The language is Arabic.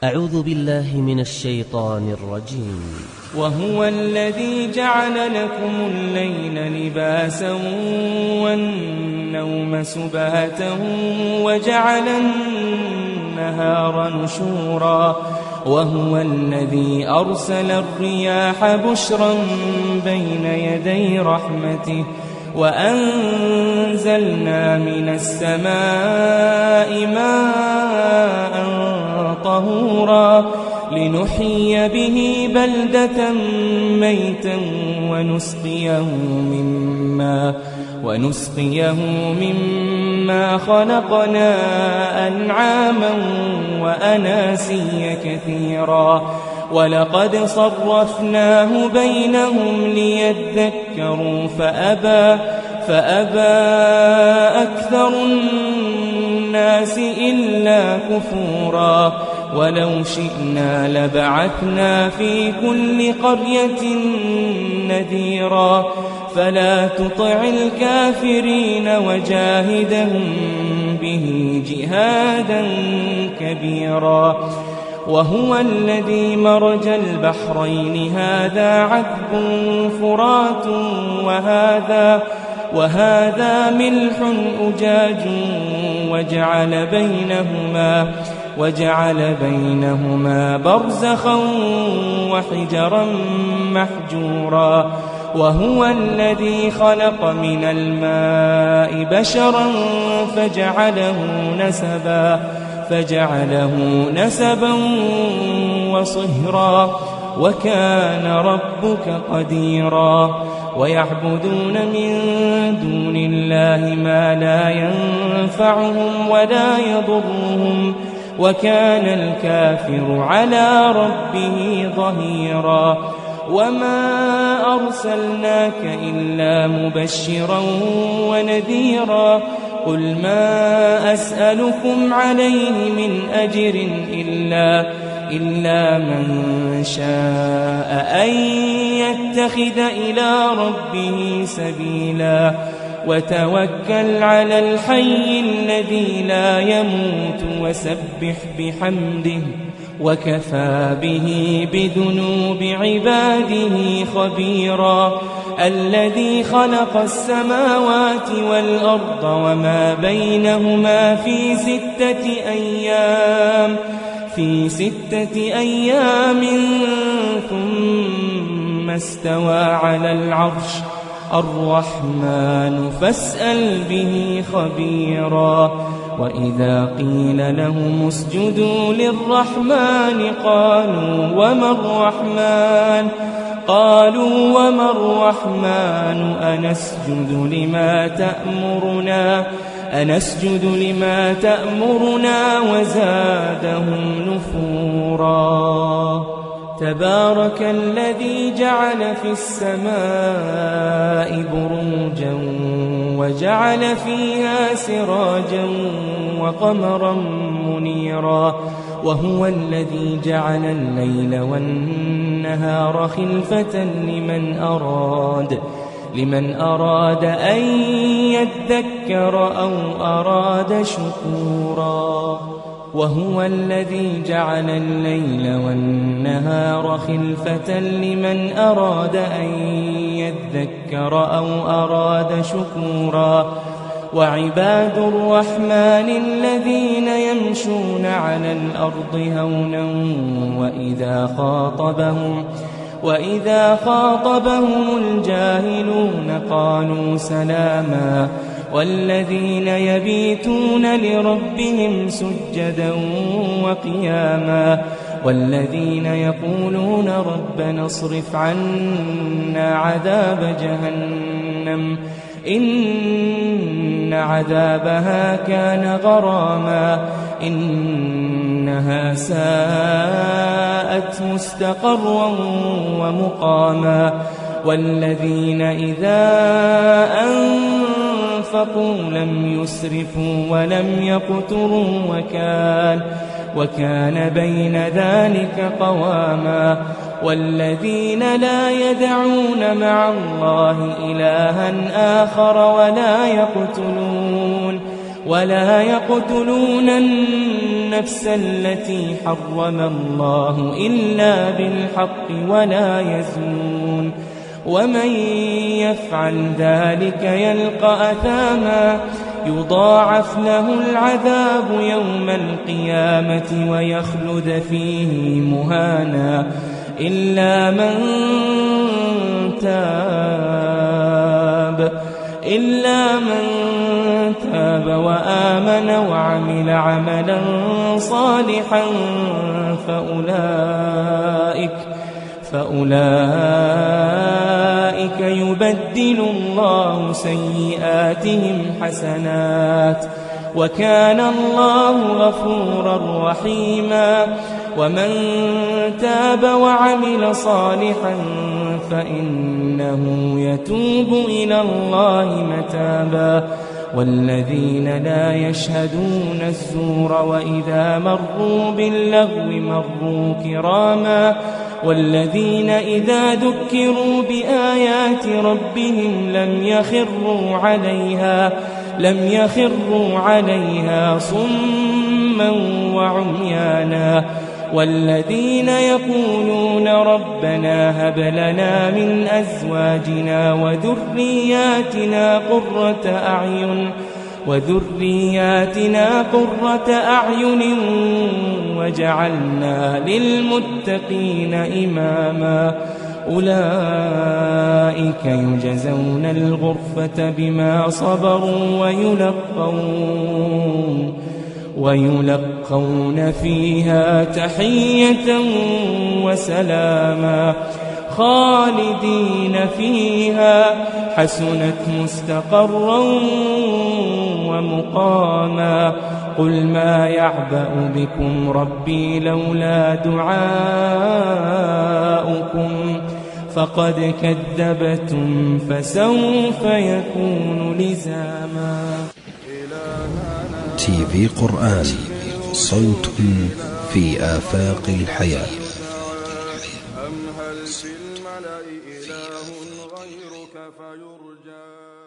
أعوذ بالله من الشيطان الرجيم. وهو الذي جعل لكم الليل لباسا والنوم سباتا وجعل النهار نشورا وهو الذي أرسل الرياح بشرا بين يدي رحمته وأنزلنا من السماء ماء طهورا لنحيي به بلدة ميتا ونسقيه مما خلقنا أنعاما وأناسيا كثيرا ولقد صرفناه بينهم ليذكروا فأبى أكثر الناس إلا كفورا ولو شئنا لبعثنا في كل قرية نذيرا فلا تطع الكافرين وجاهدهم به جهادا كبيرا وهو الذي مرج البحرين هذا عذب فرات وهذا ملح أجاج وجعل بينهما برزخا وحجرا محجورا وهو الذي خلق من الماء بشرا فجعله نسبا وصهرا وكان ربك قديرا ويعبدون من دون الله ما لا ينفعهم ولا يضرهم وكان الكافر على ربه ظهيرا وما أرسلناك إلا مبشرا ونذيرا قل ما أسألكم عليه من أجر إلا من شاء أن يتخذ إلى ربه سبيلا وتوكل على الحي الذي لا يموت وسبح بحمده وكفى به بذنوب عباده خبيرا الذي خلق السماوات والأرض وما بينهما في ستة أيام ثم استوى على العرش الرحمن فاسأل به خبيرا وإذا قيل لهم اسجدوا للرحمن قالوا وما الرحمن أنسجد لما تأمرنا وزادهم نفورا تبارك الذي جعل في السماء بروجا وجعل فيها سراجا وقمرا منيرا وهو الذي جعل الليل والنهار خلفة لمن أراد أن يذكر أو أراد شكورا وهو الذي جعل الليل والنهار خلفة لمن أراد أن يذكر أو أراد شكورا وعباد الرحمن الذين يمشون على الأرض هونا وإذا خاطبهم الجاهلون قالوا سلاما والذين يبيتون لربهم سجدا وقياما والذين يقولون ربنا اصرف عنا عذاب جهنم إن عذابها كان غراما إنها ساءت مستقرا ومقاما والذين إذا أنفقوا لم يسرفوا ولم يقتروا وكان بين ذلك قواما والذين لا يدعون مع الله إلها آخر ولا يقتلون النفس النفس التي حرم الله إلا بالحق ولا يزنون ومن يفعل ذلك يلقى أثاما يضاعف له العذاب يوم القيامة ويخلد فيه مهانا إلا من تاب وآمن وعمل عملا صالحا فأولئك يبدل الله سيئاتهم حسنات وكان الله غفورا رحيما ومن تاب وعمل صالحا فإنه يتوب إلى الله متابا والذين لا يشهدون الزور وإذا مروا باللغو مروا كراما والذين إذا ذكروا بآيات ربهم لم يخروا عليها صما وعميانا والذين يقولون ربنا هب لنا من أزواجنا وذرياتنا قرة أعين وجعلنا للمتقين إماما أولئك يجزون الغرفة بما صبروا ويلقون فيها تحية وسلاما خالدين فيها حسنت مستقرا ومقاما قل ما يعبأ بكم ربي لولا دعاؤكم فقد كذبتم فسوف يكون لزاما. تي في قرآن صوت في آفاق الحياة. أم هل في الملأ إله غيرك فيرجى